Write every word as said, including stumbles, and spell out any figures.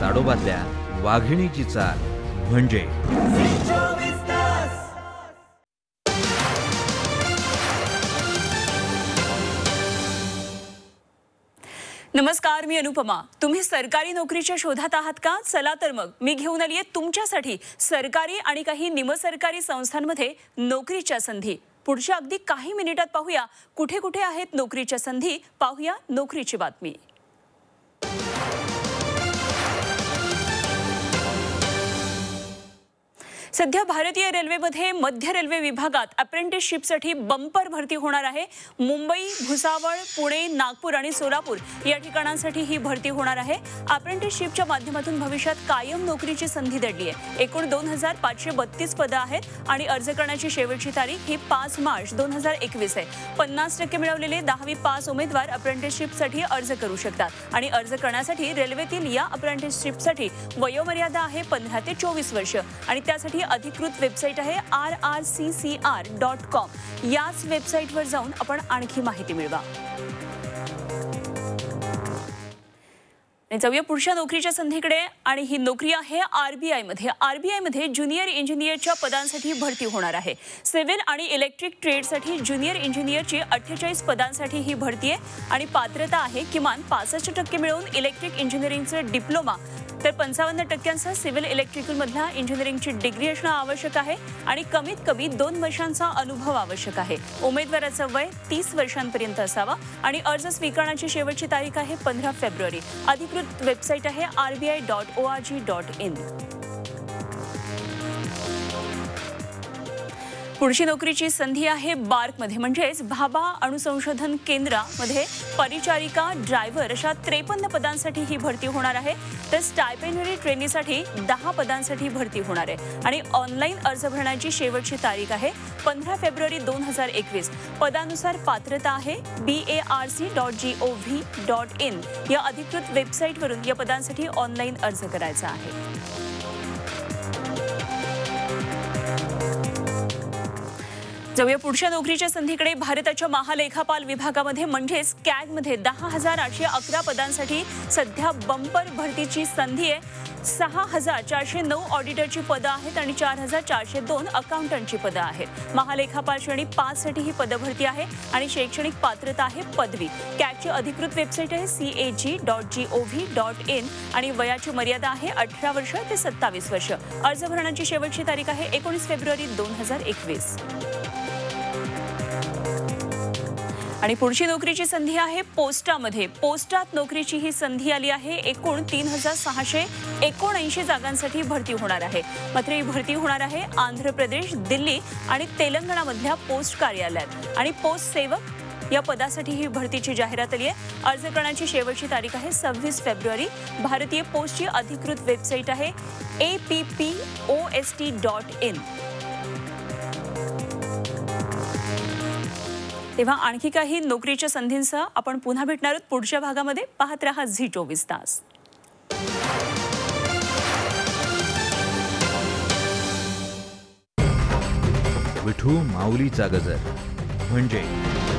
ताडोबातल्या वाघिणीची चाल म्हणजे नमस्कार, मी अनुपमा। तुम्ही सरकारी नोकरीच्या शोधात आहात का? चला तर मग मी घेऊन आली आहे तुमच्यासाठी सरकारी आणि काही निमसरकारी संस्थांमध्ये नोकरीच्या संधी। पुढच्या अगदी काही मिनिटात पाहूया कुठे कुठे आहेत नोकरीच्या संधी। पाहूया नोकरीची बातमी। सध्या भारतीय रेल्वेमध्ये मध्य रेल्वे विभागात अप्रेंटिसशिपसाठी बंपर भरती होणार आहे। मुंबई, भुसावळ, पुणे, नागपूर आणि सोलापूर या ठिकाणांसाठी ही भरती होणार आहे। अप्रेंटिसशिपच्या माध्यमातून भविष्यात कायम नोकरीची संधी दडली आहे। एकूण दोन हजार पाचशे बत्तीस पदं आहेत आणि अर्ज करण्याची शेवटची तारीख ही पाच मार्च दोन हजार एकवीस आहे। पन्नास टक्के मिळवलेले दहावी पास उमेदवार अप्रेंटिसशिपसाठी अर्ज करू शकतात आणि अर्ज करण्यासाठी रेल्वेतील या अप्रेंटिसशिपसाठी वयोमर्यादा आहे पंधरा ते चोवीस वर्ष आणि त्यासाठी अधिकृत वेबसाईट आहे R R C C R dot com. याच वेबसाईटवर जाऊन आपण आणखी माहिती मिळवा। जाऊया पुढच्या नोकरीच्या संधीकडे आणि ही नोकरी आहे आरबीआय मध्ये। आरबीआय मध्ये ज्युनियर इंजिनियरच्या पदांसाठी भरती होणार आहे। सिव्हिल आणि इलेक्ट्रिक ट्रेडसाठी ज्युनियर इंजिनियरची अठ्ठेचाळीस पदांसाठी ही भरती आहे आणि पात्रता आहे किमान पासष्ट टक्के मिळवून इलेक्ट्रिक इंजिनिअरिंगचा डिप्लोमा तर पंचावन्न टक्क्यांचा सिव्हिल इलेक्ट्रिकल मधला इंजिनिअरिंगची डिग्री असणं आवश्यक आहे आणि कमीत कमी दोन वर्षांचा अनुभव आवश्यक आहे। उमेदवाराचं वय तीस वर्षांपर्यंत असावा आणि अर्ज स्वीकारण्याची शेवटची तारीख आहे पंधरा फेब्रुवारी। अधिकृत वेबसाईट आहे R B I dot O R G dot in. पुढची नोकरीची संधी आहे बार्क मध्ये म्हणजेच भाभा अणुसंशोधन केंद्रामध्ये परिचारिका, ड्रायव्हर अशा त्रेपन्न पदांसाठी ही भरती होणार आहे। तर स्टायपेंडरी ट्रेनीसाठी दहा पदांसाठी भरती होणार आहे आणि ऑनलाईन अर्ज भरण्याची शेवटची तारीख आहे पंधरा फेब्रुवारी दोन हजार एकवीस। पदानुसार पात्रता आहे B A R C dot G O V dot in या अधिकृत वेबसाईटवरून या पदांसाठी ऑनलाईन अर्ज करायचा आहे। जाऊया पुढच्या नोकरीच्या संधीकडे। भारताच्या महालेखापाल विभागामध्ये म्हणजेच कॅग मध्ये दहा हजार आठशे अकरा पदांसाठी सध्या बंपर भरतीची संधी आहे। सहा हजार चारशे नऊ ऑडिटरची पदं आहेत आणि चार हजार चारशे दोन अकाउंटंटची पदं आहेत। महालेखापाल श्रेणी पाच साठी ही पदं भरती आहे आणि शैक्षणिक पात्रता आहे पदवी। कॅगची अधिकृत वेबसाईट आहे C A G dot G O V dot in आणि वयाची मर्यादा आहे अठरा वर्ष ते सत्तावीस वर्ष। अर्ज भरण्याची शेवटची तारीख आहे एकोणीस फेब्रुवारी दोन हजार एकवीस। आणि पुढची नोकरीची संधी आहे पोस्टामध्ये। पोस्टात नोकरीची ही संधी आली आहे। एकूण तीन हजार सहाशे एकोणऐंशी जागांसाठी भरती होणार आहे। मात्र ही भरती होणार आहे आंध्र प्रदेश, दिल्ली आणि तेलंगणामधल्या पोस्ट कार्यालयात आणि पोस्ट सेवक या पदासाठी ही भरतीची जाहिरात आली आहे। अर्ज करण्याची शेवटची तारीख आहे सव्वीस फेब्रुवारी। भारतीय पोस्टची अधिकृत वेबसाईट आहे A P P O S T dot in. तेव्हा आणखी काही नोकरीच्या संधींसह आपण पुन्हा भेटणार आहोत पुढच्या भागामध्ये। पाहत रहा झी चोवीस तास। विठू माऊलीचा गजर म्हणजे